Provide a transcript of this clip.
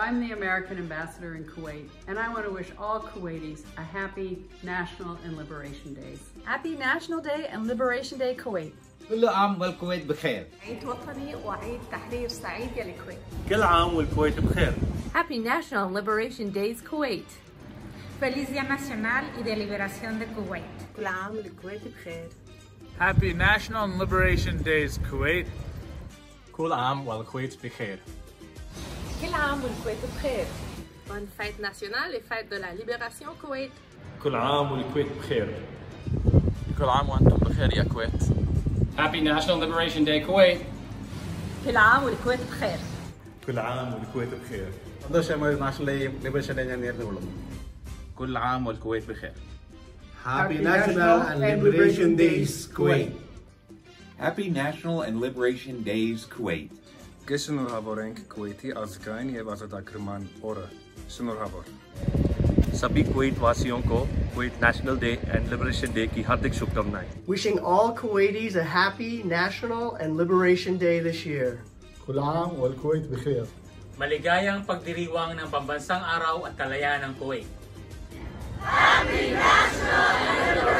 I'm the American ambassador in Kuwait, and I want to wish all Kuwaitis a happy National and Liberation Days. Happy National Day and Liberation Day, Kuwait. كل عام والكويت بخير. عيد وطني وعيد تحرير سعيد يا الكويت. كل عام والكويت بخير. Happy National and Liberation Days, Kuwait. Feliz Día Nacional y de Liberación de Kuwait. كل عام والكويت بخير. Happy National and Liberation Days, Kuwait. كل عام والكويت بخير. كل عام والكويت بخير. Bonne fête nationale et fête de la libération, Kuwait. كل عام والكويت بخير. كل عام وأنتم بخير يا كويت. Happy National Liberation Day, Kuwait. كل عام والكويت بخير. كل عام والكويت بخير. സന്തോഷമായ national liberation day ഞാൻ നേർന്നുകൊള്ളുന്നു. كل عام والكويت بخير. Happy National and Liberation Days, Kuwait. Happy National and Liberation Days, Kuwait. Շնորհավոր ենք Քուվեյթի ազգային եւ ազատագրման օրը։ Շնորհավոր։ सभी Kuwait वासियों को Kuwait national day and liberation day की हार्दिक शुभकामनाएं। Wishing all Kuwaitis a happy National and Liberation Day this year. كل عام والكويت بخير. Maligayang pagdiriwang ng Pambansang Araw at Kalayaan ng Kuwait. Happy National and Liberation